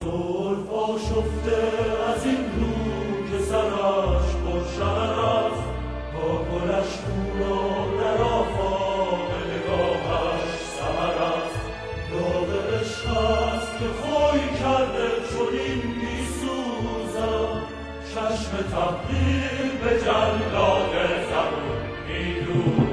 زلف آشفته از این رو که سرش پرشرر است، با گلش خون و در آفاق نگاهش سحر است. داغ عشق است که خوی کرده چنین می‌سوزم، چشم تحقیر به جلاد زبون می‌دوزم.